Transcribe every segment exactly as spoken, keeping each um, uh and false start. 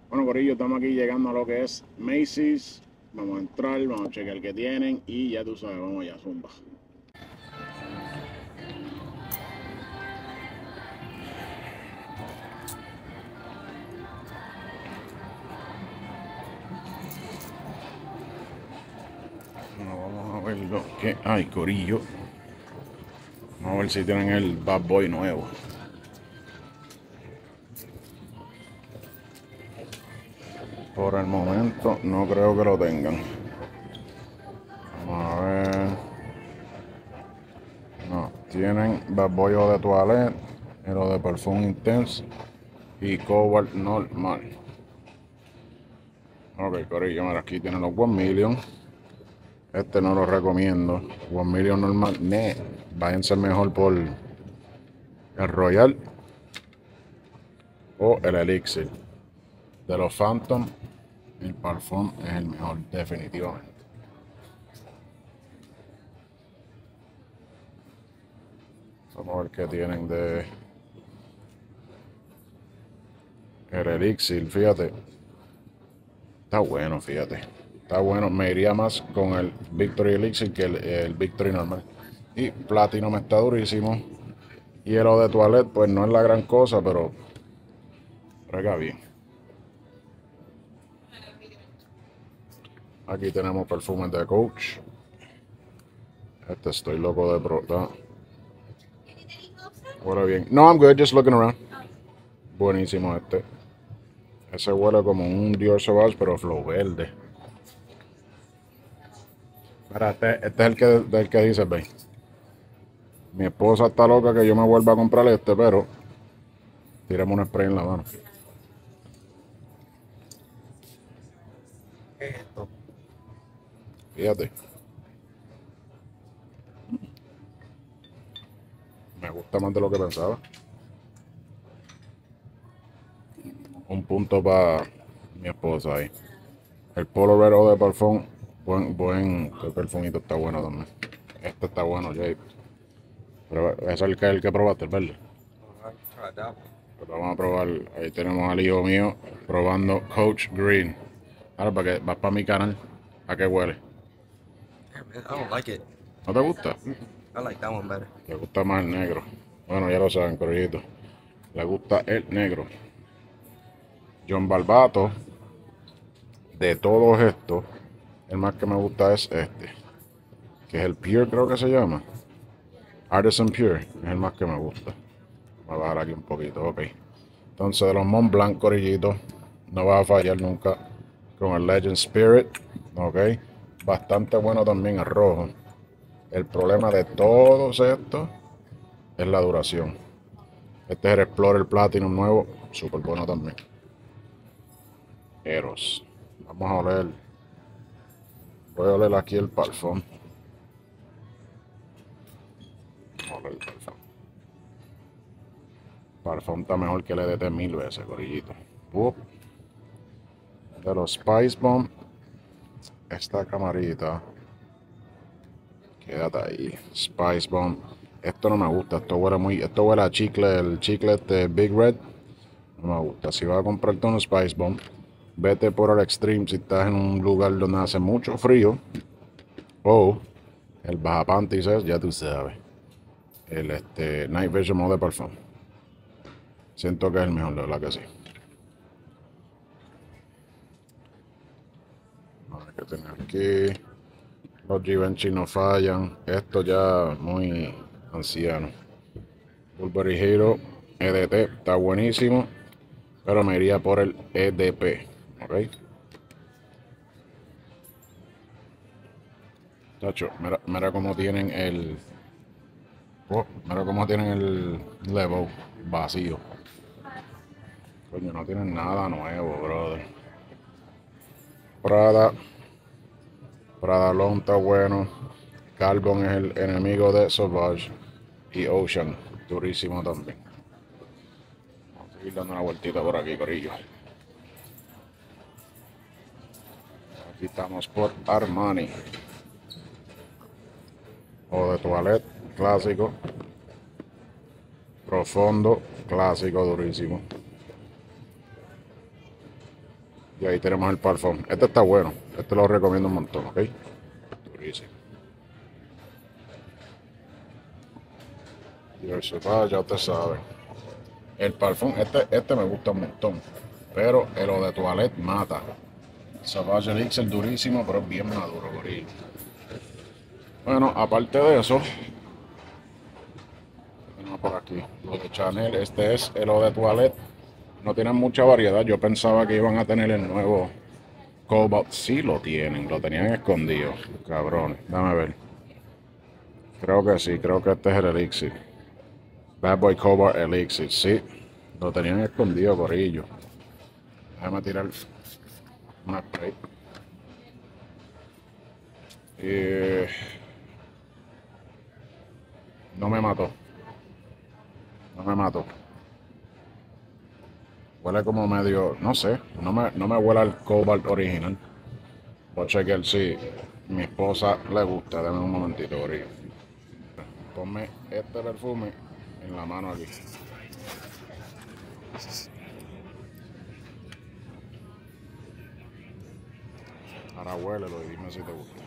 Bueno, corillo, estamos aquí llegando a lo que es Macy's. Vamos a entrar, vamos a checar qué tienen y ya tú sabes, vamos allá, zumba. Bueno, vamos a ver lo que hay, corillo. Vamos a ver si tienen el Bad Boy nuevo. Por el momento no creo que lo tengan. Vamos a ver. No, tienen Bad Boy o de Toilette, o de Perfume Intense y Cobalt normal. Ok, corillo, mira, aquí tienen los One Million. Este no lo recomiendo. One Million normal, ne. Váyanse mejor por el Royal o el Elixir. De los Phantom, el Parfum es el mejor, definitivamente. Vamos a ver qué tienen de el Elixir, fíjate. Está bueno, fíjate. Está bueno, me iría más con el Victory Elixir que el, el Victory normal. Y Platinum está durísimo. Y el Eau de Toilette, pues no es la gran cosa, pero rega bien. Aquí tenemos perfumes de Coach. Este estoy loco de probar. Huele bien. No, I'm good, just looking around. Buenísimo este. Ese huele como un Dior Sauvage, pero flow verde. Mira, este, este es el que, del que dice, ve. Mi esposa está loca que yo me vuelva a comprar este, pero tiremos un spray en la mano. Esto. Fíjate. Me gusta más de lo que pensaba. Un punto para mi esposa ahí. El Polo Red Eau de Parfum, buen, buen, el perfumito está bueno también. Este está bueno, Jay. Pero es el que, el que probaste, el verde. Alright, try that one. Pues vamos a probar, ahí tenemos al hijo mío probando Coach Green. Ahora para que vas para mi canal, ¿a qué huele? Damn, man, I don't like it. ¿No te gusta? I like that one better. Le gusta más el negro. Bueno, ya lo saben, corillito. Le gusta el negro. John Barbato, de todos estos, el más que me gusta es este. Que es el Pure, creo que se llama. Artisan Pure, es el más que me gusta. Voy a bajar aquí un poquito, ok. Entonces, de los Mont Blanc, corillito, no vas a fallar nunca con el Legend Spirit, ok. Bastante bueno también el rojo. El problema de todos estos es la duración. Este es el Explorer Platinum nuevo, súper bueno también. Eros. Vamos a oler. Voy a oler aquí el parfum. Vamos a oler el parfum. Parfum está mejor que el E D T mil veces, corillito. Uh. De los Spice Bomb, esta camarita. Quédate ahí. Spice Bomb. Esto no me gusta. Esto huele muy. Esto huele a chicle. El chicle de Big Red. No me gusta. Si vas a comprarte un Spice Bomb, vete por el Extreme si estás en un lugar donde hace mucho frío. O el Baja Panties es, ya tú sabes. El este, Night Vision Mode de Parfum. Siento que es el mejor, de verdad que sí. A ver qué tengo aquí. Los Givenchy no fallan. Esto ya muy anciano. Burberry Hero E D T está buenísimo. Pero me iría por el E D P. ¿Ok? Tacho, mira, mira cómo tienen el. Oh, mira cómo tienen el level vacío. Coño, no tienen nada nuevo, brother. Prada. Prada Long está bueno. Carbon es el enemigo de Sauvage. Y Ocean, durísimo también. Vamos a seguir dando una vueltita por aquí, corillo. Aquí estamos por Armani. O de Toilette, clásico. Profundo, clásico, durísimo. Y ahí tenemos el parfum. Este está bueno. Este lo recomiendo un montón, ¿ok? Durísimo. Y el sopa, ya usted sabe. El parfum, este, este me gusta un montón. Pero el eau de toilette mata. Savage Elixir durísimo, pero es bien maduro, gorillo. Bueno, aparte de eso, tenemos por aquí lo de Chanel. Este es el eau de toilette. No tienen mucha variedad. Yo pensaba que iban a tener el nuevo Cobalt. Sí lo tienen, lo tenían escondido. Cabrón, dame ver. Creo que sí, creo que este es el Elixir. Bad Boy Cobalt Elixir, sí. Lo tenían escondido, gorillo. Déjame tirar una spray. Y no me mató. No me mató. Huele como medio, no sé, no me, no me huele al Cobalt original. Voy a chequear si mi esposa le gusta. Dame un momentito, gorillo. Ponme este perfume en la mano aquí. Ahora huélelo y dime si te gusta.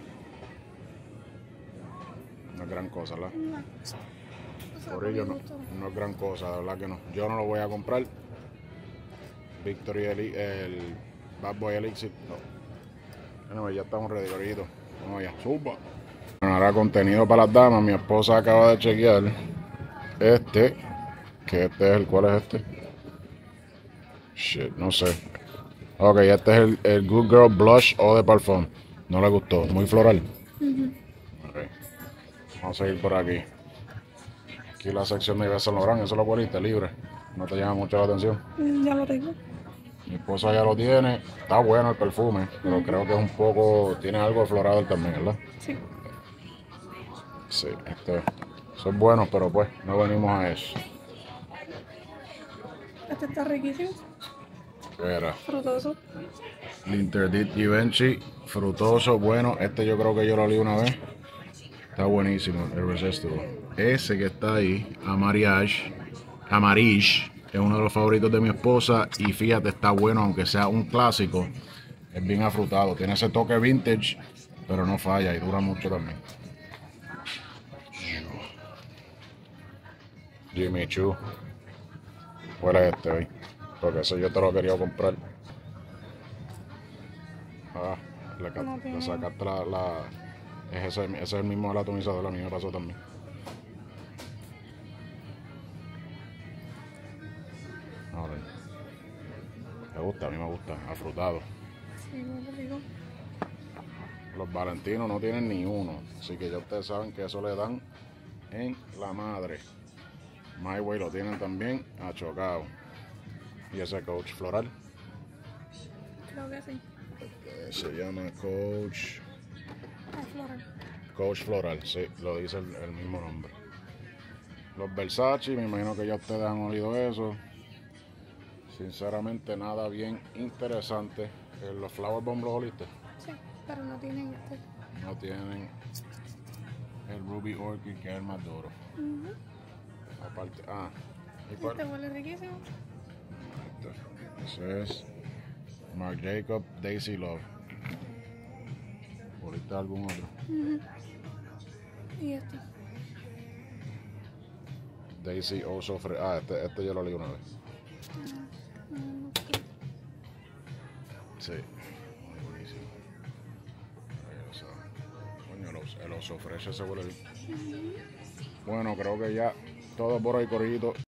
No es gran cosa, ¿verdad? No. Por ello no, no es gran cosa, de verdad que no. Yo no lo voy a comprar. Victory, el, el Bad Boy Elixir, no. Bueno, ya estamos ready, gorillito. Vamos allá, suba. Bueno, ahora contenido para las damas. Mi esposa acaba de chequear este, que este es el, ¿cuál es este? Shit, no sé. Ok, este es el, el Good Girl Blush Eau de Parfum. No le gustó, muy floral. Uh-huh. Okay. Vamos a seguir por aquí. Aquí la sección de Yves Saint Laurent, eso lo poniste libre. No te llama mucho la atención. Ya lo tengo. Mi esposa ya lo tiene. Está bueno el perfume, pero uh-huh. creo que es un poco, tiene algo floral también, ¿verdad? Sí. Sí, este, son buenos, pero pues no venimos a eso. Este está riquísimo. Era Frutoso. L'Interdit Givenchy, frutoso, bueno. Este yo creo que yo lo leí una vez. Está buenísimo, el Irresistible. Ese que está ahí, Amariage, Amarish, es uno de los favoritos de mi esposa. Y fíjate, está bueno, aunque sea un clásico. Es bien afrutado, tiene ese toque vintage, pero no falla y dura mucho también. Jimmy Choo. Huele este hoy, porque ese yo te lo quería comprar. Ah, le, No le sacaste la, la es ese, ese es el mismo del atomizador, a mí me pasó también. Ahora, me gusta, a mí me gusta, afrutado. Sí, bueno, digo. Los Valentinos no tienen ni uno, así que ya ustedes saben que eso le dan en la madre. My Way lo tienen también achocado. Y ese Coach Floral. Creo que sí. Se llama Coach. Ah, floral. Coach Floral, sí, lo dice el, el mismo nombre. Los Versace, me imagino que ya ustedes han oído eso. Sinceramente, nada bien interesante. Eh, Los Flower Bomb los oliste. Sí, pero no tienen este. No tienen el Ruby Orchid, que es el más duro. Uh-huh. Aparte, ah, ¿y Este cuál? huele riquísimo. Ese es Marc Jacob Daisy Love. ¿Oliste algún otro? Uh-huh. Y este. Daisy Also Fre Ah, este, este yo lo leí una vez. Uh, no sé. Sí. Muy buenísimo. O sea, coño, el, os- el oso fresh se huele bien. Uh-huh. Bueno, creo que ya todo por hoy, corillito.